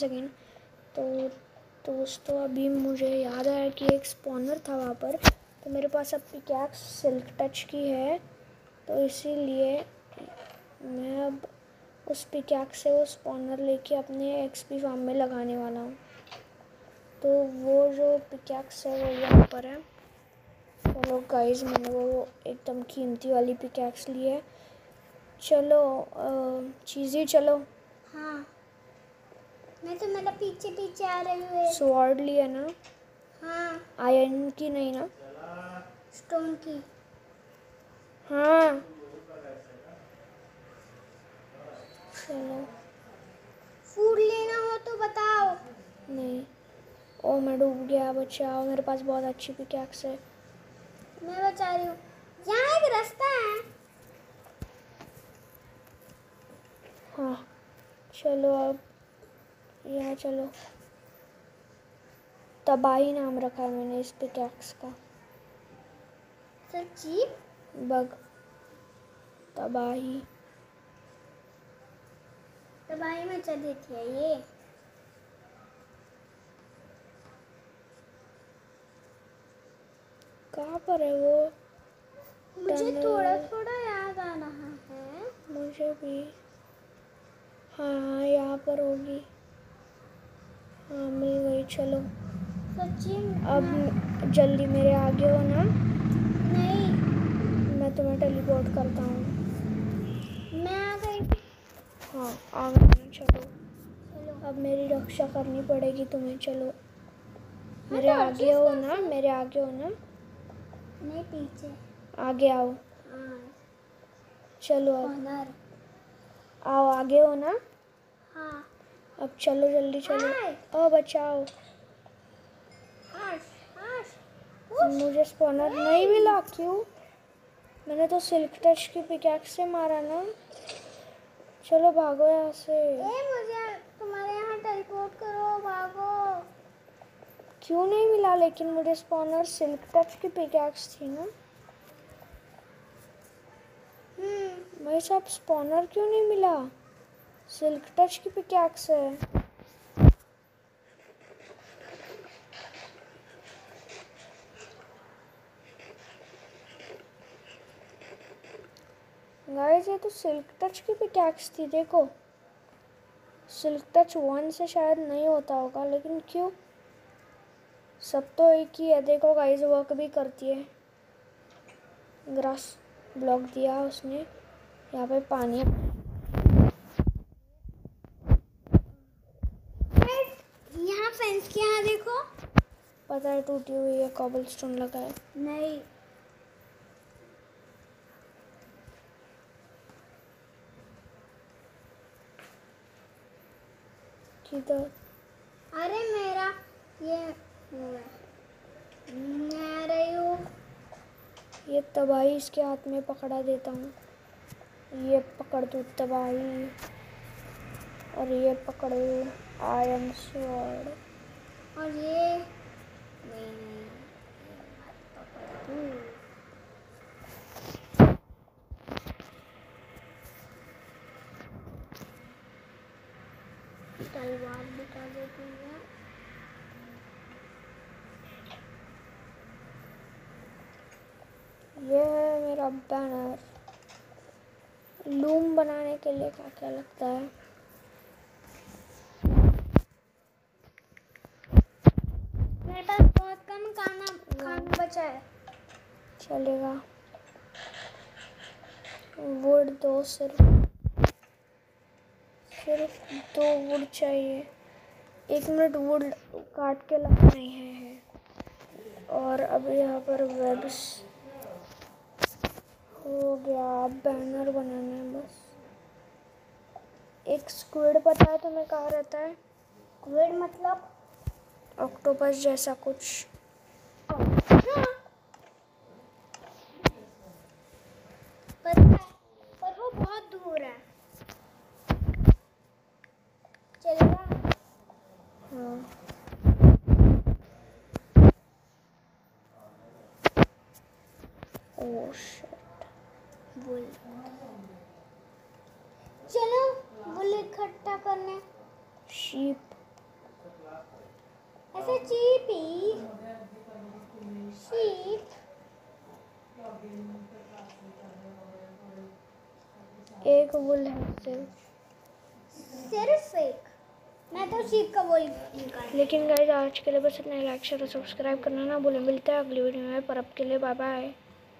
Second. तो दोस्तों अभी मुझे याद आया कि एक स्पॉनर था वहाँ पर, तो मेरे पास अब पिकैक्स सिल्क टच की है, तो इसीलिए मैं अब उस पिकैक्स से वो स्पॉनर लेके अपने एक्सपी फार्म में लगाने वाला हूँ। तो वो जो पिकैक्स है वो यहाँ पर है। चलो गाइस, मैंने वो एकदम कीमती वाली पिकैक्स ली है। चलो चीज़ें, चलो। हाँ, मैं तो मेरा पीछे पीछे आ रही हूँ। स्वॉर्ड लिया ना? हाँ, आयरन की नहीं ना? स्टोन की। हाँ चलो। फूड लेना हो तो बताओ। नहीं, ओ मैं डूब गया, बचाओ, मेरे पास बहुत अच्छी पिकैक्स है। मैं बचा रही हूँ। यहाँ एक रास्ता है। हाँ चलो, अब यहाँ चलो। तबाही नाम रखा है मैंने इस पिकैक्स का। सच्ची? बग, तबाही। तबाही मचा देती है ये। कहाँ पर है वो? मुझे टनल। थोड़ा थोड़ा याद आ रहा है। मुझे भी। हाँ यहाँ पर होगी। हाँ मिल गई, चलो। सच्ची? अब जल्दी मेरे आगे हो ना, नहीं, मैं तुम्हें टेलीपोर्ट करता हूँ। मैं आ गई। हाँ आ गए ना, चलो। चलो। अब मेरी रक्षा करनी पड़ेगी तुम्हें, चलो। मेरे तो आगे हो adjust ना, कैसे? मेरे आगे हो ना, नहीं, पीछे। आगे आओ। हाँ, चलो अब कॉर्नर। आओ, आगे हो ना। हाँ। अब चलो जल्दी चलो। हाय। ओ बचाओ, हाश, हाश। मुझे स्पॉनर नहीं मिला। क्यों? मैंने तो सिल्क टच की पिकैक्स से मारा ना। चलो भागो यहाँ से। मुझे तुम्हारे यहाँ टेलीपोर्ट करो, भागो। क्यों नहीं मिला? लेकिन मुझे स्पॉनर सिल्क टच की पिकैक्स थी ना। भाई साहब, स्पॉनर क्यों नहीं मिला? सिल्क टच की पिकैक्स है। गाइस, ये तो सिल्क टच की पिकैक्स थी, देखो। सिल्क टच 1 से शायद नहीं होता होगा, लेकिन क्यों? सब तो एक ही है। देखो गाइस, वर्क भी करती है। ग्रास ब्लॉक दिया उसने। यहाँ पे पानी है। यहाँ फेंस के यहाँ देखो। पता है, टूटी हुई है, कॉबलस्टोन लगा है। नहीं, किधर? अरे मेरा ये मैं आ रही हूँ। ये तबाही इसके हाथ में पकड़ा देता हूँ। ये पकड़ तू तबाही, और ये पकड़ो आयरन स्वॉर्ड। और ये नहीं, ये मत पकड़ तू। तलवार बता देती है। ये है मेरा बैनर। लूम बनाने के लिए क्या क्या लगता है? मेरे पास बहुत कम खाना बचा है। चलेगा। वुड दो, सिर्फ 2 वुड चाहिए। 1 मिनट, वुड काट के लगना ही है। और अब यहाँ पर वेब्स हो गया। अब बैनर बनाना है बस। एक स्क्विड पता है तुम्हें कहाँ रहता है? स्क्विड मतलब? ऑक्टोपस जैसा कुछ। हाँ, पता है, पर वो बहुत दूर है। चलेगा? हाँ। Oh shit. बुल। चलो बुल इकट्ठा करने। शीप। ऐसे चीपी शीप। एक वुल है सिर्फ एक। मैं तो शीप का वही निकाल। लेकिन गाइस आज के लिए बस इतना ही। लाइक शेयर और सब्सक्राइब करना ना भूलें। मिलते हैं अगली वीडियो में, पर अब के लिए बाय बाय।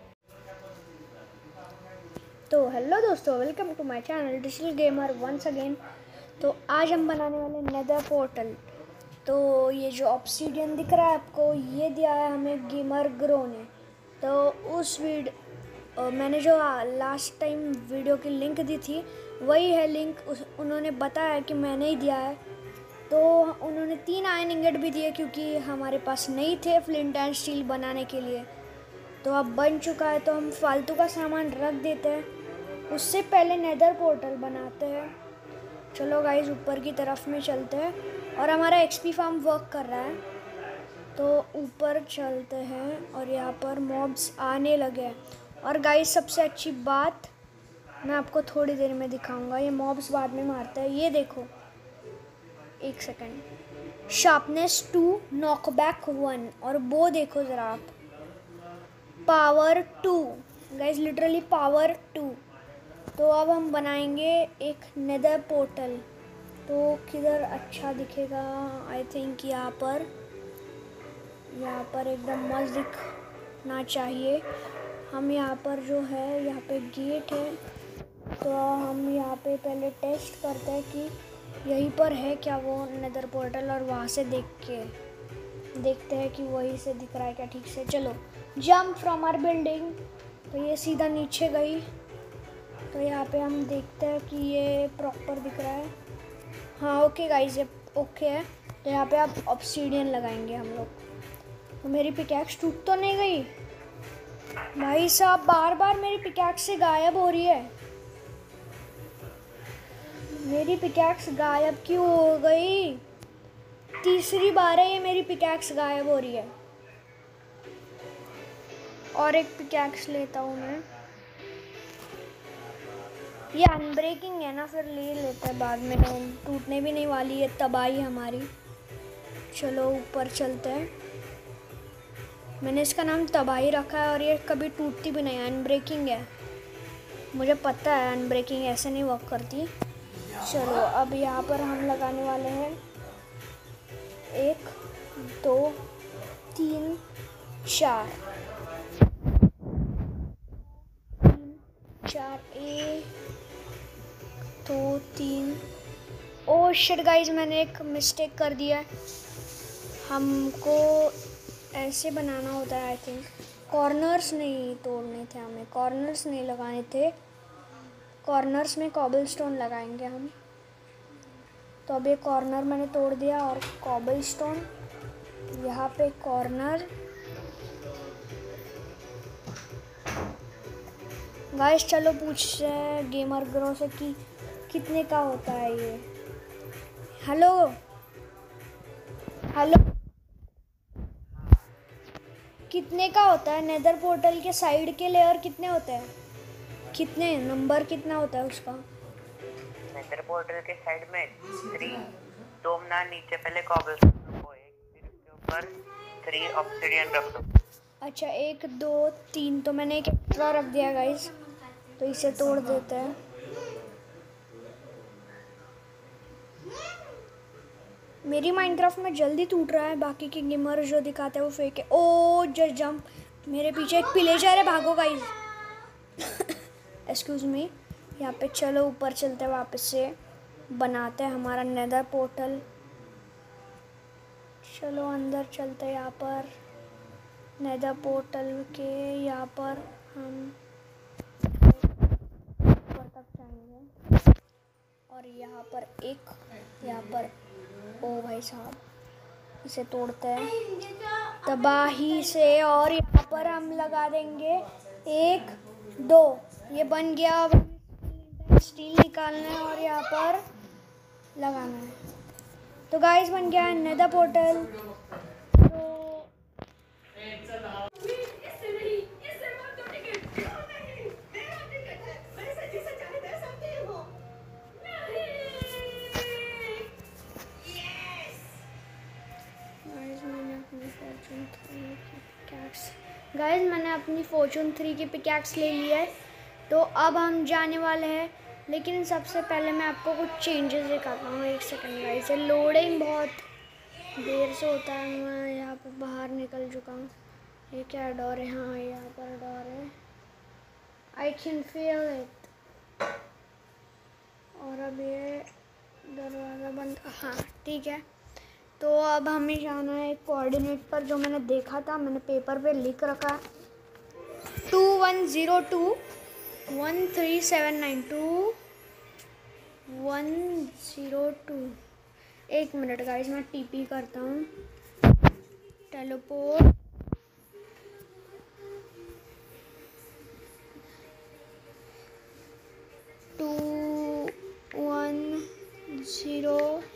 तो हेलो दोस्तों, welcome to my channel digital gamer once again. तो आज हम बनाने वाले नेदर पोर्टल। तो ये जो ऑब्सीडियन दिख रहा है आपको, ये दिया है हमें गेमर ग्रो ने। तो उस मैंने जो लास्ट टाइम वीडियो की लिंक दी थी, वही है लिंक। उन्होंने बताया कि मैंने ही दिया है। तो उन्होंने 3 आयरन इंगेट भी दिए, क्योंकि हमारे पास नहीं थे फ्लिंट एंड स्टील बनाने के लिए। तो अब बन चुका है, तो हम फालतू का सामान रख देते हैं। उससे पहले नेदर पोर्टल बनाते हैं। चलो गाइस, ऊपर की तरफ में चलते हैं। और हमारा एक्सपी फार्म वर्क कर रहा है, तो ऊपर चलते हैं। और यहाँ पर मॉब्स आने लगे हैं। और गाइस, सबसे अच्छी बात मैं आपको थोड़ी देर में दिखाऊंगा। ये मॉब्स बाद में मारता है, ये देखो। एक सेकंड। Sharpness 2, knockback 1। और वो देखो ज़रा आप, पावर 2 गाइस, लिटरली पावर 2। तो अब हम बनाएंगे एक नेदर पोर्टल। तो किधर अच्छा दिखेगा? आई थिंक यहाँ पर एकदम मस्त दिखना चाहिए। हम यहाँ पर जो है, यहाँ पे गेट है। तो हम यहाँ पे पहले टेस्ट करते हैं कि यहीं पर है क्या वो नेदर पोर्टल, और वहाँ से देखते हैं कि वहीं से दिख रहा है क्या ठीक से। चलो, जंप फ्रॉम आवर बिल्डिंग। तो ये सीधा नीचे गई। तो यहाँ पे हम देखते हैं कि ये प्रॉपर दिख रहा है। हाँ ओके गाइस, ये ओके है। तो यहाँ पे आप ऑब्सीडियन लगाएंगे हम लोग। तो मेरी पिकैक्स टूट तो नहीं गई? भाई साहब, बार बार मेरी पिकैक्स से गायब हो रही है। मेरी पिकैक्स गायब क्यों हो गई? तीसरी बार है ये मेरी पिकैक्स गायब हो रही है। और एक पिकैक्स लेता हूँ मैं। ये अनब्रेकिंग है ना, फिर ले लेते हैं बाद में। टूटने भी नहीं वाली है, तबाही हमारी। चलो ऊपर चलते हैं। मैंने इसका नाम तबाही रखा है, और ये कभी टूटती भी नहीं है, अनब्रेकिंग है। मुझे पता है अनब्रेकिंग ऐसे नहीं वर्क करती। चलो, अब यहाँ पर हम लगाने वाले हैं 1 2 3 4 1 2 3। ओह शिट गाइस, मैंने एक मिस्टेक कर दिया है। हमको ऐसे बनाना होता है आई थिंक। कॉर्नर्स नहीं तोड़ने थे हमें, कॉर्नर्स नहीं लगाने थे। कॉर्नर्स में कॉबलस्टोन लगाएंगे हम। तो अब ये कॉर्नर मैंने तोड़ दिया, और कॉबलस्टोन यहाँ पे कॉर्नर। गाइस चलो पूछते हैं गेमर ग्रो से कि कितने का होता है ये। हेलो हेलो, कितने का होता है? नेदर पोर्टल के साइड के लेयर कितने होते हैं? कितने नंबर कितना होता है उसका? नेदर पोर्टल के साइड में 3 2 ना, नीचे पहले कॉबलस्टोन रखो एक, फिर उसके ऊपर 3 ऑब्सिडियन रख दो। अच्छा 1 2 3, तो मैंने एक एक्स्ट्रा रख दिया गाइस। तो इसे तोड़ देते हैं। मेरी माइनक्राफ्ट में जल्दी टूट रहा है, बाकी के गेमर जो दिखाते हैं वो फेक है। ओ जस्ट जंप, मेरे पीछे एक पिलेजर है, भागो गाइस। Excuse me. यहाँ पे चलो ऊपर चलते हैं, वापस से बनाते हैं हमारा नेदर पोर्टल। चलो अंदर चलते हैं। यहाँ पर नेदर पोर्टल के यहाँ पर हम ऊपर तक जाएंगे। और यहाँ पर ओ भाई साहब, इसे तोड़ते हैं तबाही से। और यहाँ पर हम लगा देंगे 1 2। ये बन गया। अब स्टील निकालना है और यहाँ पर लगाना है। तो गाइस बन गया नेदर पोर्टल। गाइस मैंने अपनी फॉर्चून 3 की पिकैक्स ले ली है, तो अब हम जाने वाले हैं। लेकिन सबसे पहले मैं आपको कुछ चेंजेस दिखाता हूँ। एक सेकंड गाइस, लोडिंग बहुत देर से होता है। मैं यहाँ पर बाहर निकल चुका हूँ। ये क्या डोर है? हाँ यहाँ पर डोर है। I can feel it. और अब ये दरवाज़ा बंद। हाँ ठीक है। तो अब हमें जाना है कोऑर्डिनेट पर, जो मैंने देखा था, मैंने पेपर पे लिख रखा है 2102 1379 2102। एक मिनट गाइस, मैं टीपी करता हूँ। टेलीपोर्ट 2102।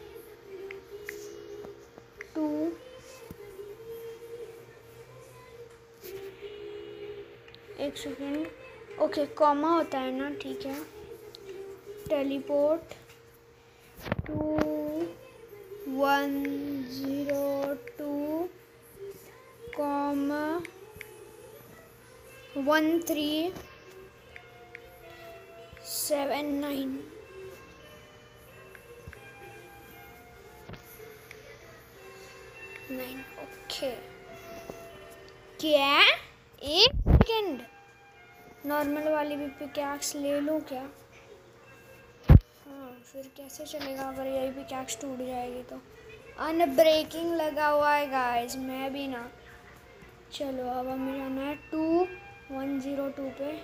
एक सेकेंड, ओके कॉमा होता है ना, ठीक है। Teleport 2102 comma 1379। ओके क्या? एक सेकेंड, नॉर्मल वाली भी पिकैक्स ले लूँ क्या? हाँ फिर कैसे चलेगा अगर यही पिकैक्स टूट जाएगी तो? अनब्रेकिंग लगा हुआ है गाइस, मैं भी ना। चलो अब हमें जाना है 2102 पे।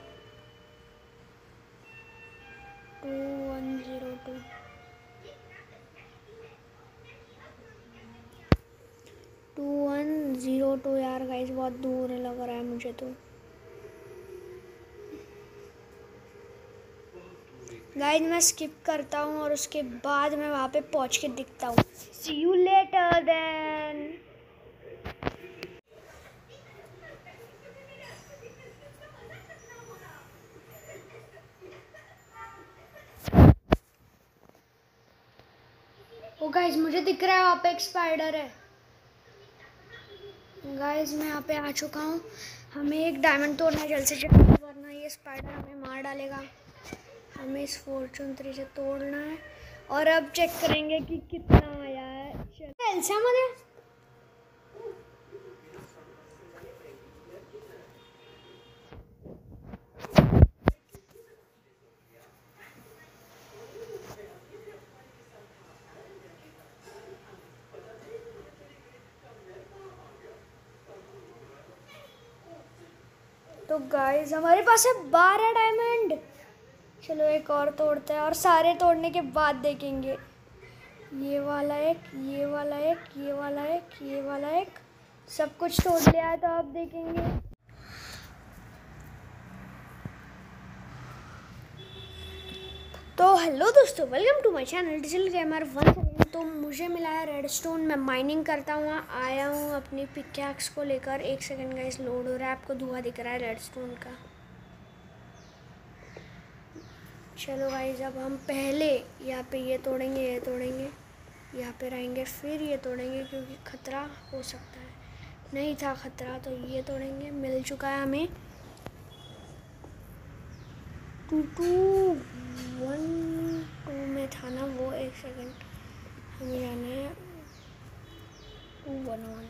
2102 2102 यार गाइस, बहुत दूर लग रहा है मुझे तो। गाइस मैं स्किप करता हूँ और उसके बाद मैं वहाँ पे पहुँच के दिखता हूँ। See you later then. Oh guys मुझे दिख रहा है वहाँ पे एक स्पाइडर है। गाइस मैं यहाँ पे आ चुका हूँ। हमें एक डायमंड तोड़ना है जल्द से जल्द, वरना ये स्पाइडर हमें मार डालेगा। हमें इस फॉर्चून 3 से तोड़ना है और अब चेक करेंगे कि कितना आया है। चल मध्ये तो गाइस हमारे पास है 12 डायमंड। चलो एक और तोड़ते हैं और सारे तोड़ने के बाद देखेंगे। ये वाला एक, ये वाला एक, ये वाला एक, ये वाला एक, सब कुछ तोड़ लिया है। तो आप देखेंगे। तो हेलो दोस्तों, welcome to my channel digital gamer once again. तो मुझे मिला है रेडस्टोन। मैं माइनिंग करता हुआ आया हूँ अपनी पिकैक्स को लेकर। एक सेकंड गाइस, लोड हो रहा है। आपको धुआं दिख रहा है रेडस्टोन का। चलो गाइस अब हम पहले यहाँ पे ये तोड़ेंगे, ये तोड़ेंगे, यहाँ पे रहेंगे, फिर ये तोड़ेंगे क्योंकि खतरा हो सकता है। नहीं था खतरा तो ये तोड़ेंगे। मिल चुका है हमें 2212 में था ना वो। एक सेकंड, हमें जाना है 211।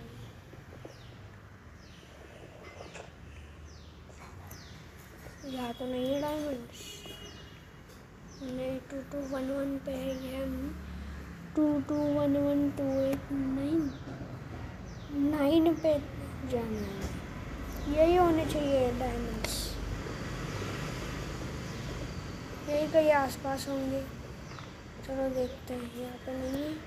यहाँ तो नहीं है डायमंड्स। नहीं 2211 पे है ये। हम 22112899 पे जाना है। यही होने चाहिए डायमंड्स, यही कहीं आसपास होंगे। चलो देखते हैं। यहाँ पे नहीं है।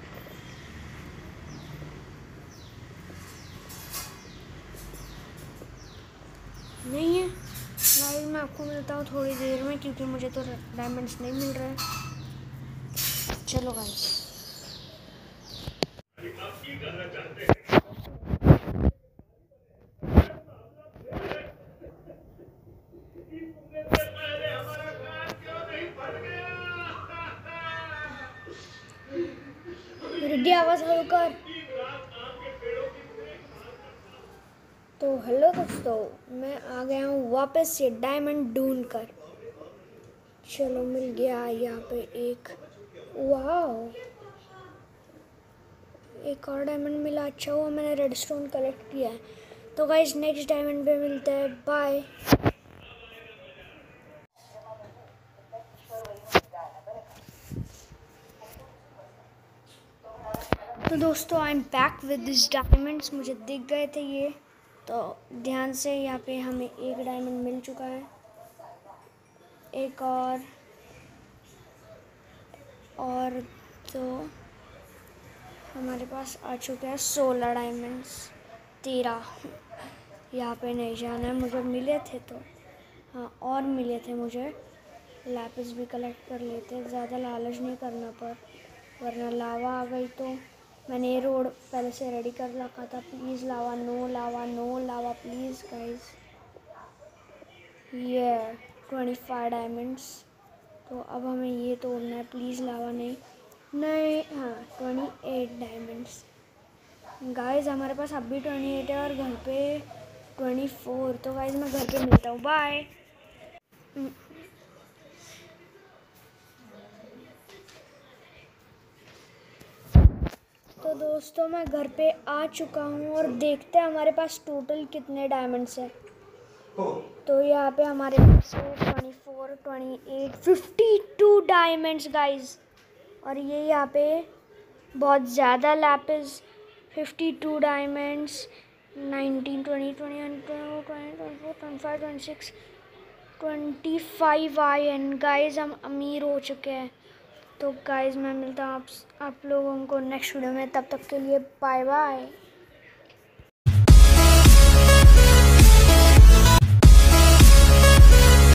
नहीं है गाइस, मैं आपको मिलता हूँ थोड़ी देर में क्योंकि मुझे तो डायमंड्स नहीं मिल रहे हैं। चलो गाइस रेडी, आवाज हल्का कर। तो तो हेलो दोस्तों, मैं आ गया हूँ वापस से डायमंड ढूंढ कर। चलो मिल गया यहाँ पे एक, वाह एक और डायमंड मिला। अच्छा हुआ मैंने रेडस्टोन कलेक्ट किया है। तो गाइस नेक्स्ट डायमंड पे मिलते हैं, बाय। तो दोस्तों I am back with this diamonds. मुझे दिख गए थे ये, तो ध्यान से यहाँ पे हमें एक डायमंड मिल चुका है। एक और तो हमारे पास आ चुके हैं 16 डायमंड्स। 13 यहाँ पे नहीं जाना है, मुझे मिले थे तो हाँ और मिले थे मुझे। लैपिस भी कलेक्ट कर लेते, ज़्यादा लालच नहीं करना पर वरना लावा आ गई तो। मैंने ये रोड पहले से रेडी कर रखा था। Please lava, no lava, no lava please guys. ये 25 डायमंड्स। तो अब हमें ये तोड़ना है, प्लीज़ लावा नहीं नहीं। हाँ 28 डायमंड्स गाइस, हमारे पास अब भी 28 है और घर पे 24। तो गाइस मैं घर पे मिलता हूँ, बाय। तो दोस्तों मैं घर पे आ चुका हूँ और देखते हैं हमारे पास टोटल कितने डायमंड्स हैं। तो यहाँ पे हमारे पास 24, 28, 52 डायमंड्स गाइस। और ये यहाँ पे बहुत ज़्यादा लैपिस, 52 डायमंड्स, 19, 20, 21, 22, 24, 25, 26, 25 आयन। गाइस हम अमीर हो चुके हैं। तो गाइस मैं मिलता हूँ आप लोगों को नेक्स्ट वीडियो में। तब तक के लिए बाय बाय।